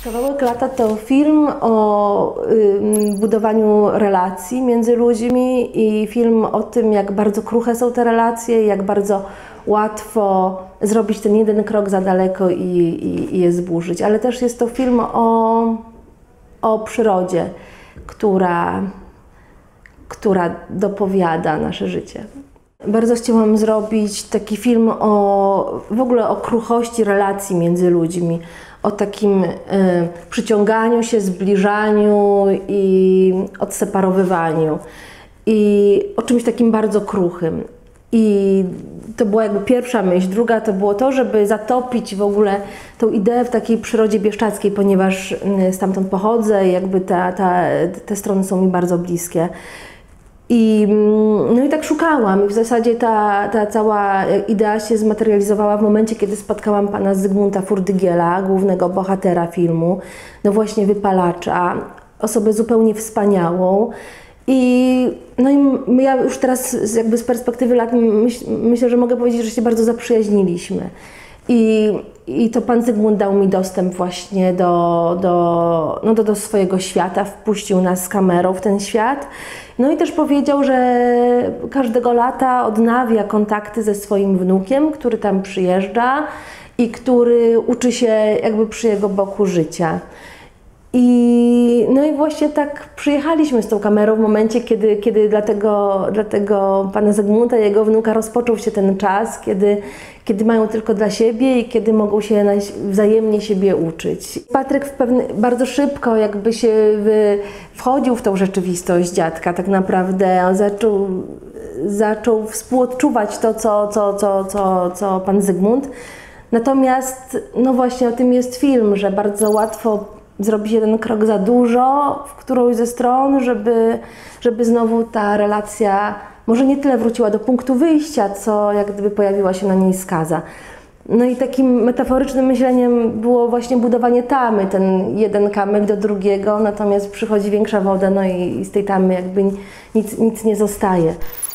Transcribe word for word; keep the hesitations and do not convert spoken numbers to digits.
Kawałek lata to film o y, budowaniu relacji między ludźmi i film o tym, jak bardzo kruche są te relacje, jak bardzo łatwo zrobić ten jeden krok za daleko i, i, i je zburzyć. Ale też jest to film o, o przyrodzie, która, która dopowiada nasze życie. Bardzo chciałam zrobić taki film o, w ogóle o kruchości relacji między ludźmi, o takim y, przyciąganiu się, zbliżaniu i odseparowywaniu i o czymś takim bardzo kruchym. I to była jakby pierwsza myśl. Druga to było to, żeby zatopić w ogóle tą ideę w takiej przyrodzie bieszczackiej, ponieważ stamtąd pochodzę i jakby ta, ta, te strony są mi bardzo bliskie. I, no i tak szukałam i w zasadzie ta, ta cała idea się zmaterializowała w momencie, kiedy spotkałam pana Zygmunta Furdygiela, głównego bohatera filmu, no właśnie wypalacza, osobę zupełnie wspaniałą. I, no i ja już teraz jakby z perspektywy lat myśl, myślę, że mogę powiedzieć, że się bardzo zaprzyjaźniliśmy. I, i to pan Zygmunt dał mi dostęp właśnie do, do, no do, do swojego świata, wpuścił nas z kamerą w ten świat. No i też powiedział, że każdego lata odnawia kontakty ze swoim wnukiem, który tam przyjeżdża i który uczy się jakby przy jego boku życia. I, no i właśnie tak przyjechaliśmy z tą kamerą w momencie, kiedy, kiedy dla, tego, dla tego pana Zygmunta i jego wnuka rozpoczął się ten czas, kiedy, kiedy mają tylko dla siebie i kiedy mogą się wzajemnie siebie uczyć. Patryk w pewny, bardzo szybko jakby się w, wchodził w tą rzeczywistość dziadka tak naprawdę. On zaczął, zaczął współodczuwać to, co, co, co, co, co pan Zygmunt. Natomiast no właśnie o tym jest film, że bardzo łatwo zrobić jeden krok za dużo w którąś ze stron, żeby, żeby znowu ta relacja może nie tyle wróciła do punktu wyjścia, co jak gdyby pojawiła się na niej skaza. No i takim metaforycznym myśleniem było właśnie budowanie tamy, ten jeden kamyk do drugiego, natomiast przychodzi większa woda, no i, i z tej tamy jakby nic, nic nie zostaje.